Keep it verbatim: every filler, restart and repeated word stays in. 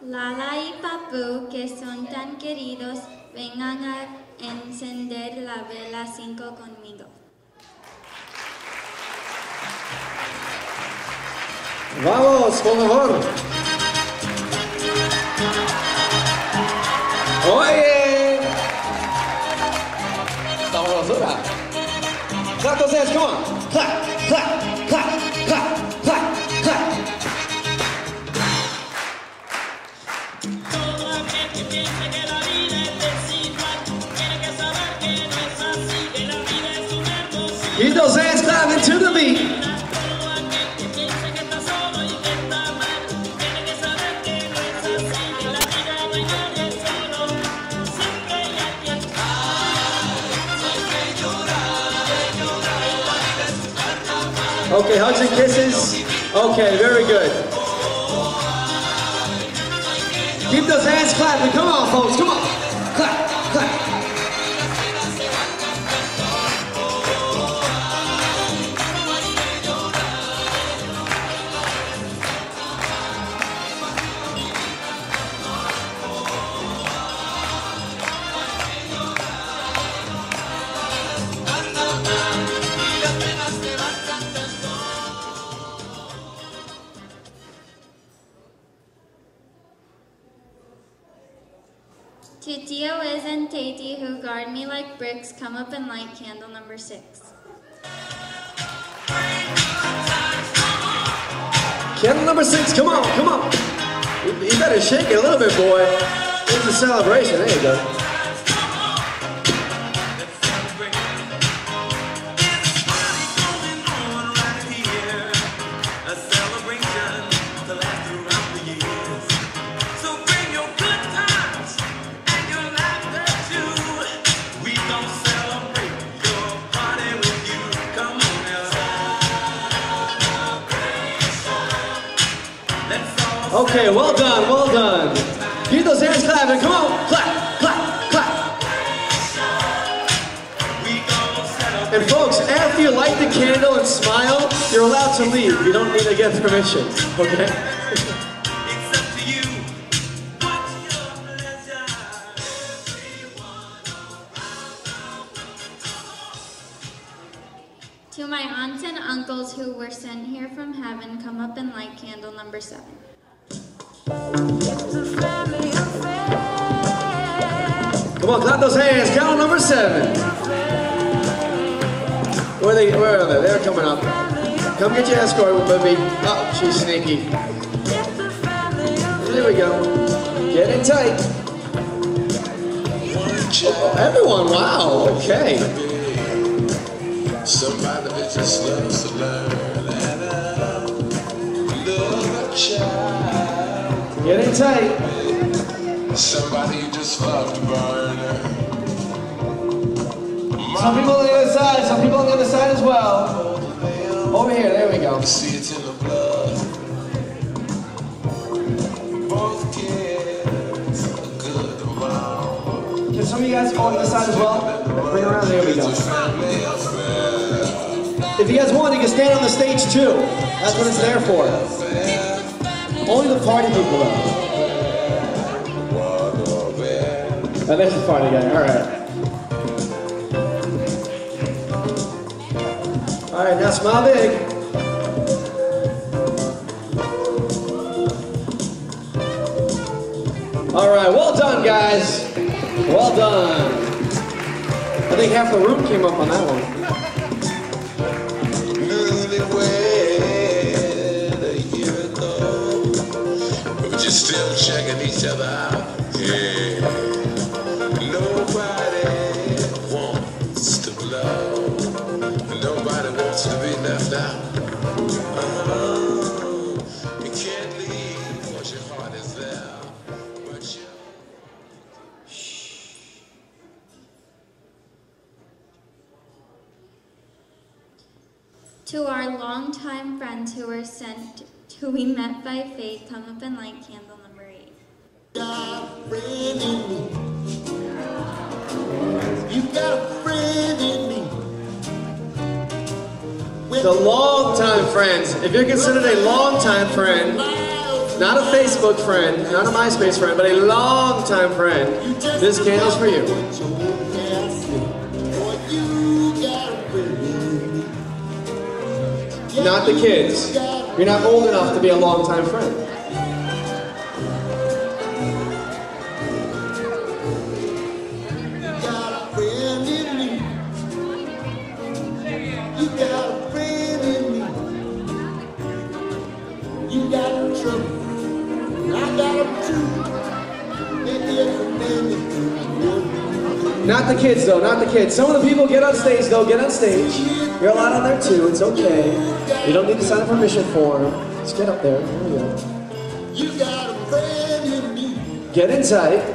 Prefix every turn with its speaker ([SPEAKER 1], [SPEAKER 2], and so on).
[SPEAKER 1] Lala y Papu, que son tan queridos, vengan a encender la vela cinco conmigo.
[SPEAKER 2] Vamos, por favor. Oye. Estamos basura. Clap those hands, come on. Clap, clap, clap, clap, clap, clap. Keep those hands clapping to the beat. Okay, hugs and kisses. Okay, very good. Keep those hands clapping. Come on, folks. Come on. Clap, clap.
[SPEAKER 1] To Tio Liz and Tati, who guard me like bricks, come up and light candle number six.
[SPEAKER 2] Candle number six, come on, come on. You, you better shake it a little bit, boy. It's a celebration, there you go. Okay, well done, well done. Keep those hands clapping, come on, clap, clap, clap. And folks, after you light the candle and smile, you're allowed to leave. You don't need to get permission, okay?
[SPEAKER 1] To my aunts and uncles who were sent here from heaven, come up and light candle number seven.
[SPEAKER 2] Come on, clap those hands. Candle number seven. Where are they? Where are they? They're coming up. Come get your escort, baby. Oh, she's sneaky. There we go. Get in tight. Oh, everyone, wow. Okay.
[SPEAKER 3] Somebody that just loves to learn and love a child.
[SPEAKER 2] Get in tight.
[SPEAKER 3] Somebody you just love to burn.
[SPEAKER 2] Some people on the other side, some people on the other side as well. Over here, there we go.
[SPEAKER 3] See it's in the blood. Both kids are good to mom.
[SPEAKER 2] Can some of you guys go on the other side as well? Bring around, there we go. If you guys want, you can stand on the stage too. That's what it's there for. Only the party people though. Oh, there's the party guy, alright. Alright, now smile big. Alright, well done guys. Well done. I think half the room came up on that one.
[SPEAKER 3] Still checking each other out. Yeah. Nobody wants to blow. Nobody wants to be left out. Uh-huh. You can't leave once your heart is there. But you...
[SPEAKER 1] To our longtime friends who were sent, who we met by fate, come up and light candle number eight.
[SPEAKER 4] Got a friend in me. You got a friend in me.
[SPEAKER 2] The long-time friends. If you're considered a long-time friend, Not a Facebook friend, not a MySpace friend, but a longtime friend. This candle's for you. Not the kids. You're not old enough to be a longtime friend.
[SPEAKER 4] You got trouble, I got them too.
[SPEAKER 2] Not the kids though, not the kids. Some of the people get on stage though, get on stage. You're allowed on there too, it's okay. You don't need to sign a permission form. Just get up there, here we go.
[SPEAKER 4] You got a friend in me.
[SPEAKER 2] Get inside.